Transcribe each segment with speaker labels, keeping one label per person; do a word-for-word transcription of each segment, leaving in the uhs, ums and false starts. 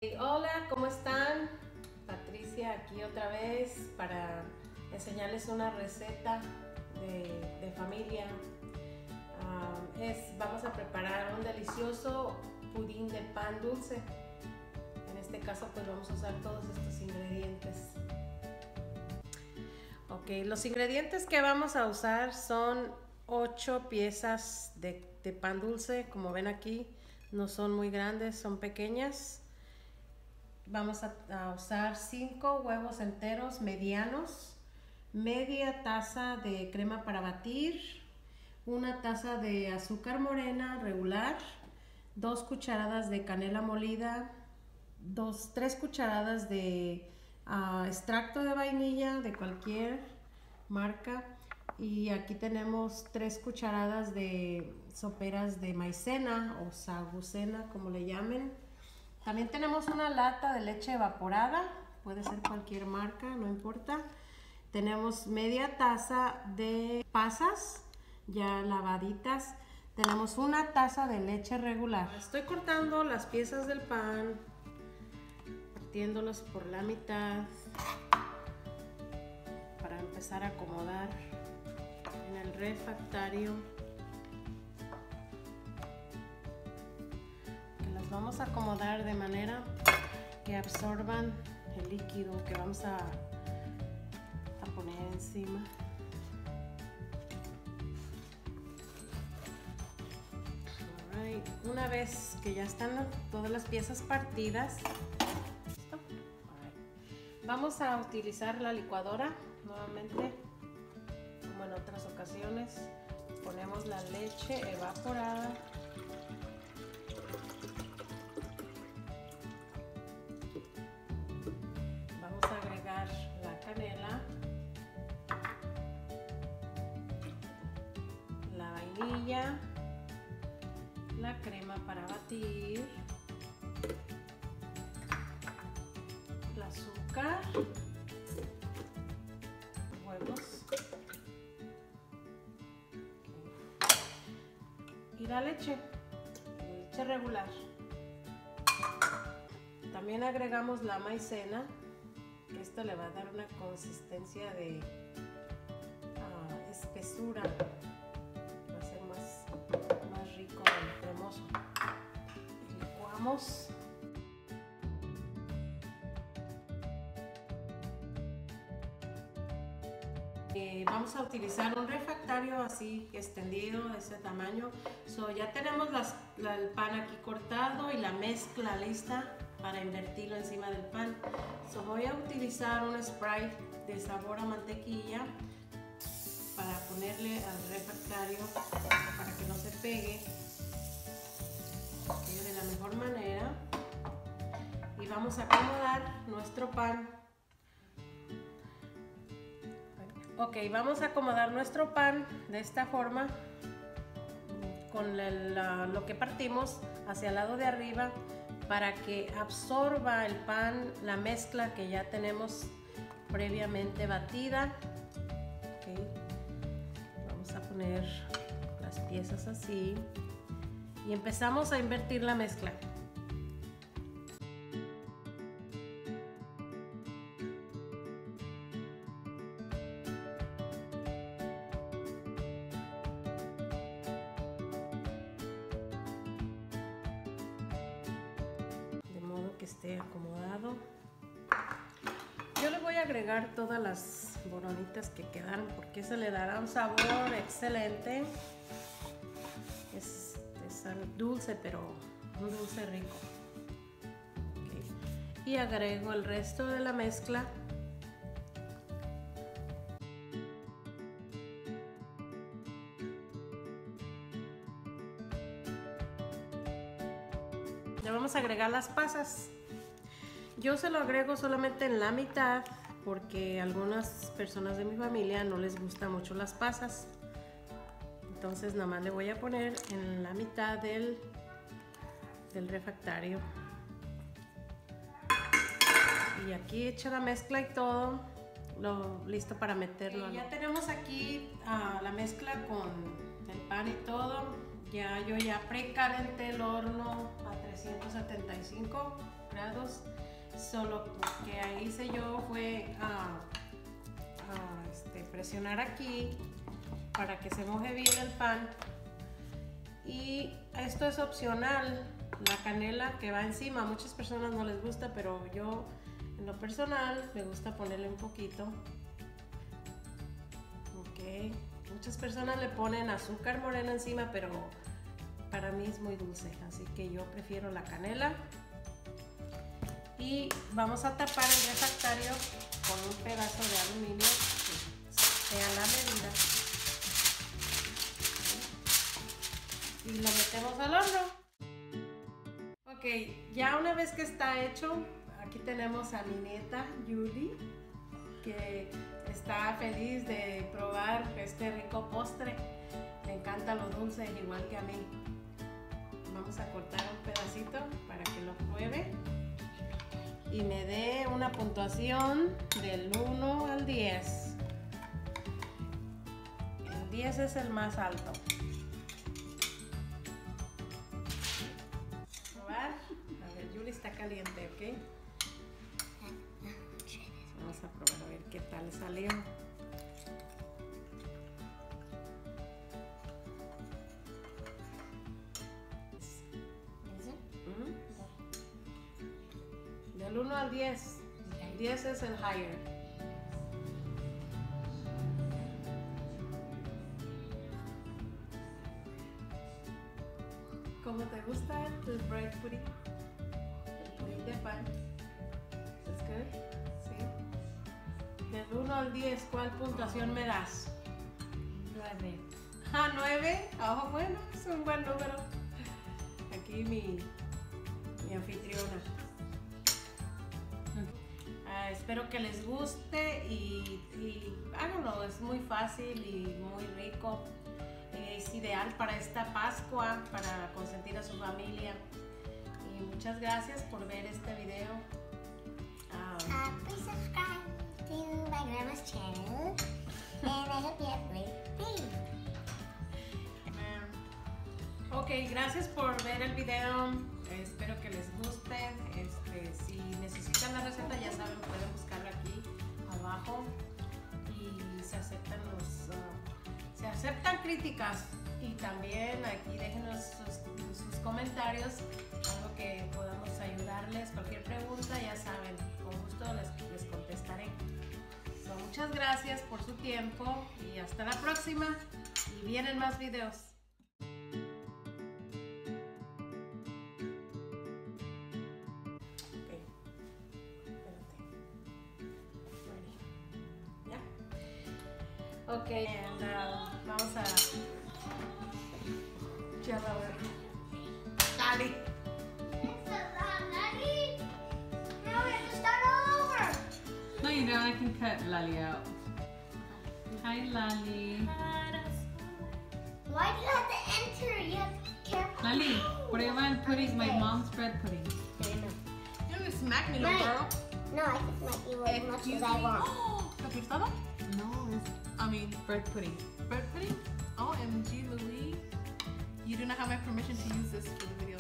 Speaker 1: Hola, ¿cómo están? Patricia aquí otra vez para enseñarles una receta de, de familia. Uh, es, vamos a preparar un delicioso pudín de pan dulce. En este caso pues vamos a usar todos estos ingredientes. Ok, los ingredientes que vamos a usar son ocho piezas de, de pan dulce. Como ven aquí, no son muy grandes, son pequeñas. Vamos a, a usar cinco huevos enteros medianos, media taza de crema para batir, una taza de azúcar morena regular, dos cucharadas de canela molida, dos, tres cucharadas de uh, extracto de vainilla de cualquier marca, y aquí tenemos tres cucharadas de soperas de maicena o sagucena, como le llamen. También tenemos una lata de leche evaporada, puede ser cualquier marca, no importa. Tenemos media taza de pasas ya lavaditas. Tenemos una taza de leche regular. Estoy cortando las piezas del pan, partiéndolas por la mitad para empezar a acomodar en el refractario. Vamos a acomodar de manera que absorban el líquido que vamos a, a poner encima. Alright. Una vez que ya están todas las piezas partidas, vamos a utilizar la licuadora nuevamente, como en otras ocasiones. Ponemos la leche evaporada. La canela, la vainilla, la crema para batir, el azúcar, huevos y la leche, leche regular. También agregamos la maicena. Esto le va a dar una consistencia de uh, espesura, va a ser más, más rico y cremoso. Licuamos. Eh, vamos a utilizar un refractario así extendido de ese tamaño. So, ya tenemos las, la, el pan aquí cortado y la mezcla lista para invertirlo encima del pan. So, voy a utilizar un spray de sabor a mantequilla para ponerle al refractario para que no se pegue, que de la mejor manera. Y vamos a acomodar nuestro pan. Ok, vamos a acomodar nuestro pan de esta forma, con el, la, lo que partimos hacia el lado de arriba, para que absorba el pan la mezcla que ya tenemos previamente batida. Okay. Vamos a poner las piezas así y empezamos a invertir la mezcla. Que esté acomodado. Yo le voy a agregar todas las boronitas que quedaron porque eso le dará un sabor excelente. Es, es dulce, pero un dulce rico. Okay. Y agrego el resto de la mezcla. Le vamos a agregar las pasas. Yo se lo agrego solamente en la mitad porque a algunas personas de mi familia no les gustan mucho las pasas. Entonces nada más le voy a poner en la mitad del, del refractario. Y aquí echa la mezcla y todo, lo, listo para meterlo. Y ya tenemos aquí uh, la mezcla con el pan y todo. Ya yo ya precalenté el horno a trescientos setenta y cinco grados. Solo que hice yo fue a, a este, presionar aquí para que se moje bien el pan. Y esto es opcional, la canela que va encima. A muchas personas no les gusta, pero yo en lo personal me gusta ponerle un poquito. Ok, muchas personas le ponen azúcar morena encima, pero para mí es muy dulce, así que yo prefiero la canela. Y vamos a tapar el refractario con un pedazo de aluminio que sea la medida. Y lo metemos al horno. Ok, ya una vez que está hecho, aquí tenemos a mi nieta Julie, que está feliz de probar este rico postre. Le encanta los dulces igual que a mí. Vamos a cortar un pedacito para que lo pruebe y me dé una puntuación del uno al diez. El diez es el más alto. Probar. A ver, Julie está caliente, ¿ok? Vamos a probar a ver qué tal salió. Del uno al diez. diez es el higher. ¿Cómo te gusta el bread pudding? El pudding de pan. ¿Es good? Sí. Del uno al diez, ¿cuál puntuación me das?
Speaker 2: nueve.
Speaker 1: Ah, nueve. Ah, bueno, es un buen número. Aquí mi, mi anfitriona. Uh, espero que les guste y, y háganlo, es muy fácil y muy rico. Es ideal para esta Pascua, para consentir a su familia. Y muchas gracias por ver este video. Um,
Speaker 2: Uh, please subscribe to my grandma's channel, and I hope you have a great day.
Speaker 1: um, ok, gracias por ver el video. Espero que les guste. Este, si necesitan la receta, ya saben, pueden buscarla aquí abajo. Y se aceptan los uh, se aceptan críticas. Y también aquí déjenos sus, sus comentarios, algo que podamos ayudarles. Cualquier pregunta, ya saben, con gusto les, les contestaré. So, muchas gracias por su tiempo y hasta la próxima. Y vienen más videos. Ok, and, uh, vamos a... Ya va a ver. Dale.
Speaker 2: Now we have to start all over.
Speaker 3: No, you don't. I can cut Lali out. Hi, Lali.
Speaker 2: Why do you have to enter? You have to careful.
Speaker 3: Lali, what do you want pudding? My mom's bread pudding.
Speaker 4: You don't smack me, little
Speaker 2: Right.
Speaker 4: girl.
Speaker 2: No, I can smack you as much
Speaker 4: Excuse
Speaker 2: as I
Speaker 4: me.
Speaker 2: want.
Speaker 4: ¿Te gustaba?
Speaker 3: No, it's
Speaker 4: I mean,
Speaker 3: bread pudding.
Speaker 4: bread pudding? O M G, Louis. You do not have my permission to use this for the video.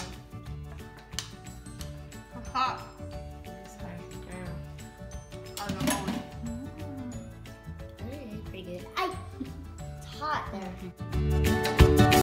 Speaker 4: Hot. I don't know.
Speaker 2: Mm, pretty good. I, it's hot there.